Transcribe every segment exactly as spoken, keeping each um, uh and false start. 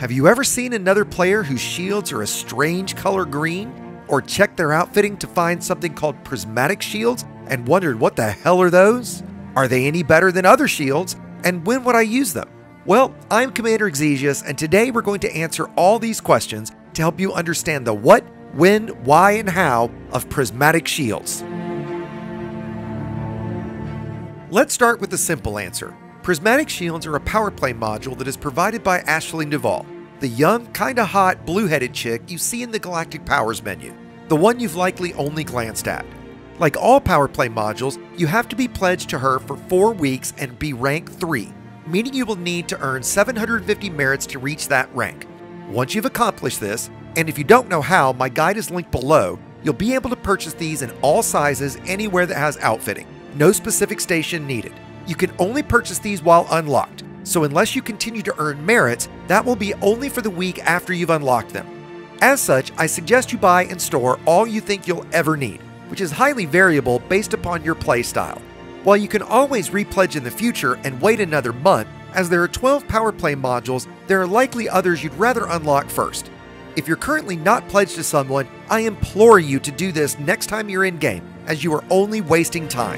Have you ever seen another player whose shields are a strange color green? Or checked their outfitting to find something called prismatic shields and wondered what the hell are those? Are they any better than other shields? And when would I use them? Well, I'm Commander Exigeous, and today we're going to answer all these questions to help you understand the what, when, why, and how of prismatic shields. Let's start with the simple answer. Prismatic shields are a power play module that is provided by Aisling Duval, the young, kinda hot, blue-headed chick you see in the Galactic Powers menu, the one you've likely only glanced at. Like all power play modules, you have to be pledged to her for four weeks and be rank three, meaning you will need to earn seven hundred fifty merits to reach that rank. Once you've accomplished this, and if you don't know how, my guide is linked below, you'll be able to purchase these in all sizes anywhere that has outfitting. No specific station needed. You can only purchase these while unlocked, so unless you continue to earn merits, that will be only for the week after you've unlocked them. As such, I suggest you buy and store all you think you'll ever need, which is highly variable based upon your playstyle. While you can always repledge in the future and wait another month, as there are twelve power play modules, there are likely others you'd rather unlock first. If you're currently not pledged to someone, I implore you to do this next time you're in-game, as you are only wasting time.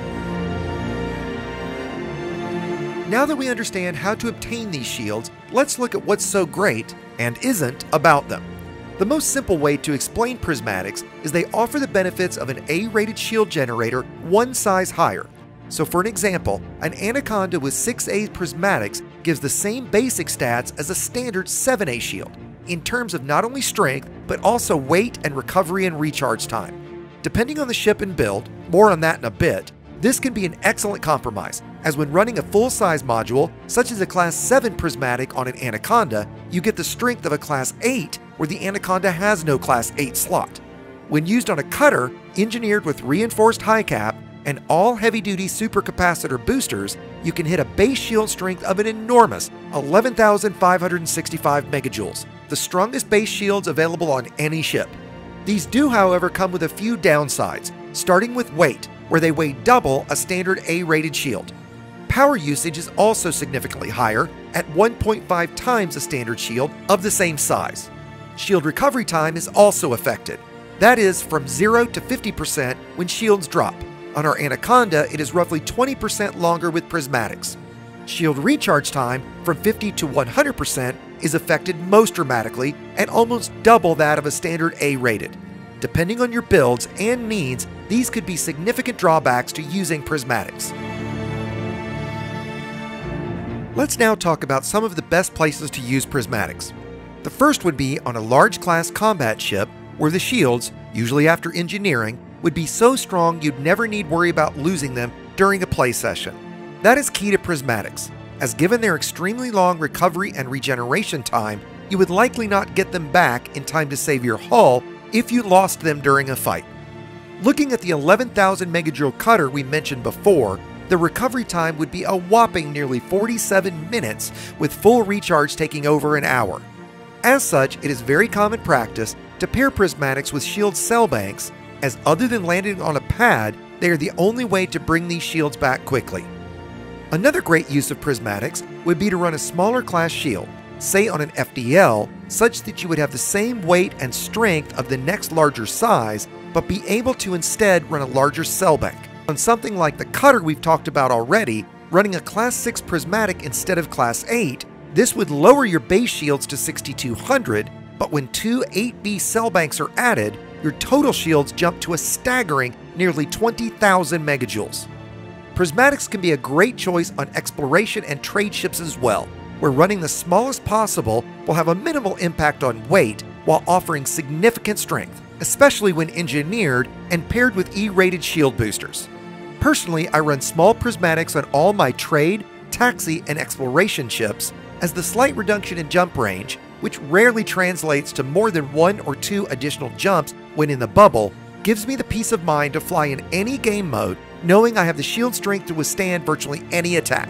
Now that we understand how to obtain these shields, let's look at what's so great, and isn't, about them. The most simple way to explain prismatics is they offer the benefits of an A-rated shield generator one size higher. So for an example, an Anaconda with six A prismatics gives the same basic stats as a standard seven A shield, in terms of not only strength, but also weight and recovery and recharge time. Depending on the ship and build, more on that in a bit, this can be an excellent compromise, as when running a full-size module, such as a Class seven prismatic on an Anaconda, you get the strength of a Class eight where the Anaconda has no Class eight slot. When used on a cutter, engineered with reinforced high cap and all heavy-duty supercapacitor boosters, you can hit a base shield strength of an enormous eleven thousand five hundred sixty-five megajoules, the strongest base shields available on any ship. These do, however, come with a few downsides, starting with weight, where they weigh double a standard A-rated shield. Power usage is also significantly higher, at one point five times a standard shield of the same size. Shield recovery time is also affected. That is, from zero to fifty percent when shields drop. On our Anaconda, it is roughly twenty percent longer with prismatics. Shield recharge time from fifty to one hundred percent is affected most dramatically, and almost double that of a standard A-rated. Depending on your builds and needs, these could be significant drawbacks to using prismatics. Let's now talk about some of the best places to use prismatics. The first would be on a large class combat ship where the shields, usually after engineering, would be so strong you'd never need worry about losing them during a play session. That is key to prismatics, as given their extremely long recovery and regeneration time, you would likely not get them back in time to save your hull if you lost them during a fight. Looking at the eleven thousand megajoule cutter we mentioned before, the recovery time would be a whopping nearly forty-seven minutes, with full recharge taking over an hour. As such, it is very common practice to pair prismatics with shield cell banks, as other than landing on a pad, they are the only way to bring these shields back quickly. Another great use of prismatics would be to run a smaller class shield, say on an F D L, such that you would have the same weight and strength of the next larger size, but be able to instead run a larger cell bank. On something like the cutter we've talked about already, running a Class six prismatic instead of Class eight, this would lower your base shields to sixty-two hundred, but when two eight B cell banks are added, your total shields jump to a staggering nearly twenty thousand megajoules. Prismatics can be a great choice on exploration and trade ships as well, where running the smallest possible will have a minimal impact on weight while offering significant strength, especially when engineered and paired with E-rated shield boosters. Personally, I run small prismatics on all my trade, taxi, and exploration ships, as the slight reduction in jump range, which rarely translates to more than one or two additional jumps when in the bubble, gives me the peace of mind to fly in any game mode, knowing I have the shield strength to withstand virtually any attack.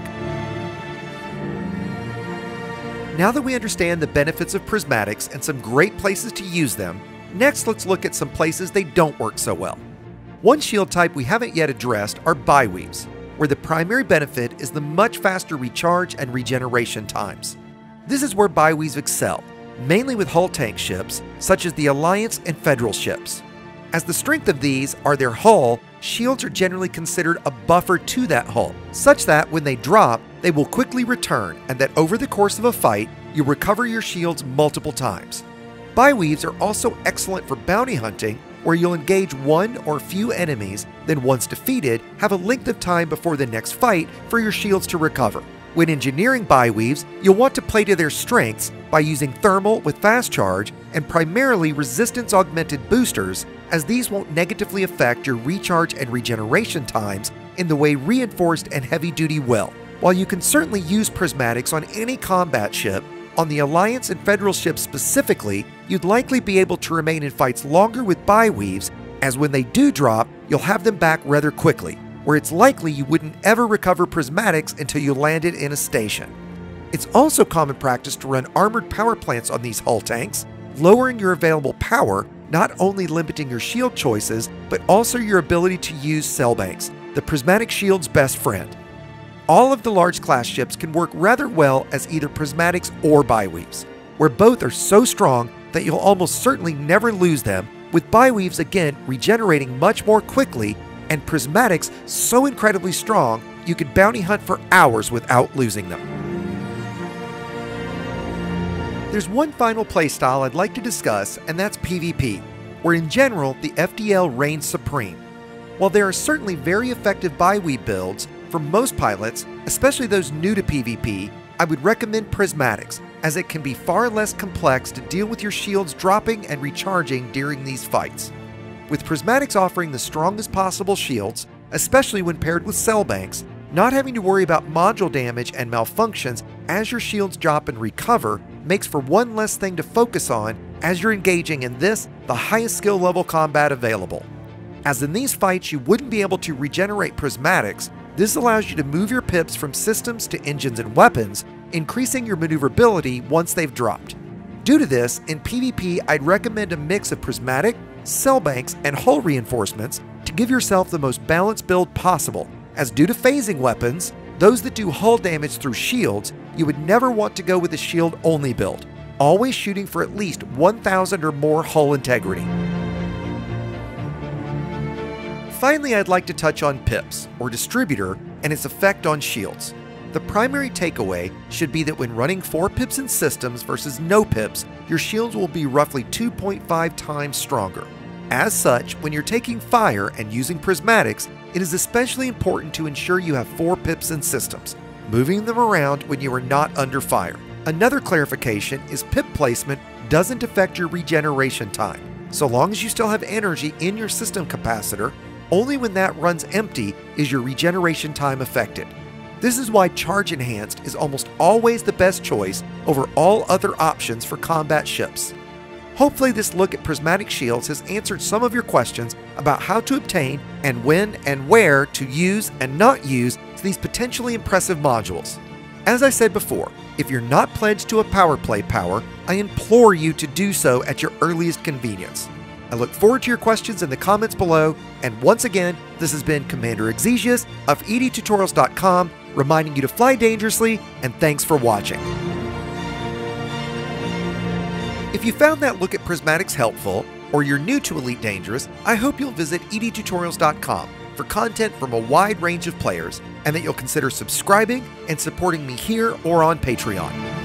Now that we understand the benefits of prismatics and some great places to use them, next let's look at some places they don't work so well. One shield type we haven't yet addressed are biweaves, where the primary benefit is the much faster recharge and regeneration times. This is where biweaves excel, mainly with hull tank ships, such as the Alliance and Federal ships. As the strength of these are their hull, shields are generally considered a buffer to that hull, such that when they drop, they will quickly return, and that over the course of a fight, you recover your shields multiple times. Biweaves are also excellent for bounty hunting, where you'll engage one or few enemies, then once defeated, have a length of time before the next fight for your shields to recover. When engineering biweaves, you'll want to play to their strengths by using thermal with fast charge and primarily resistance-augmented boosters, as these won't negatively affect your recharge and regeneration times in the way reinforced and heavy-duty will. While you can certainly use prismatics on any combat ship, on the Alliance and Federal ships specifically, you'd likely be able to remain in fights longer with biweaves, as when they do drop, you'll have them back rather quickly, where it's likely you wouldn't ever recover prismatics until you landed in a station. It's also common practice to run armored power plants on these hull tanks, lowering your available power, not only limiting your shield choices, but also your ability to use cell banks, the prismatic shield's best friend. All of the large class ships can work rather well as either prismatics or biweaves, where both are so strong that you'll almost certainly never lose them, with biweaves again regenerating much more quickly and prismatics so incredibly strong you could bounty hunt for hours without losing them. There's one final playstyle I'd like to discuss, and that's PvP, where in general the F D L reigns supreme. While there are certainly very effective biweave builds, for most pilots, especially those new to PvP, I would recommend prismatics, as it can be far less complex to deal with your shields dropping and recharging during these fights. With prismatics offering the strongest possible shields, especially when paired with cell banks, not having to worry about module damage and malfunctions as your shields drop and recover makes for one less thing to focus on as you're engaging in this, the highest skill level combat available. As in these fights you wouldn't be able to regenerate prismatics, this allows you to move your pips from systems to engines and weapons, increasing your maneuverability once they've dropped. Due to this, in PvP I'd recommend a mix of prismatic, cell banks, and hull reinforcements to give yourself the most balanced build possible, as due to phasing weapons, those that do hull damage through shields, you would never want to go with a shield-only build, always shooting for at least one thousand or more hull integrity. Finally, I'd like to touch on pips, or distributor, and its effect on shields. The primary takeaway should be that when running four pips in systems versus no pips, your shields will be roughly two point five times stronger. As such, when you're taking fire and using prismatics, it is especially important to ensure you have four pips in systems, moving them around when you are not under fire. Another clarification is pip placement doesn't affect your regeneration time. So long as you still have energy in your system capacitor, only when that runs empty is your regeneration time affected. This is why Charge Enhanced is almost always the best choice over all other options for combat ships. Hopefully this look at prismatic shields has answered some of your questions about how to obtain and when and where to use and not use these potentially impressive modules. As I said before, if you're not pledged to a power play power, I implore you to do so at your earliest convenience. I look forward to your questions in the comments below, and once again, this has been Commander Exigeous of E D tutorials dot com, reminding you to fly dangerously, and thanks for watching. If you found that look at prismatics helpful, or you're new to Elite Dangerous, I hope you'll visit E D tutorials dot com for content from a wide range of players, and that you'll consider subscribing and supporting me here or on Patreon.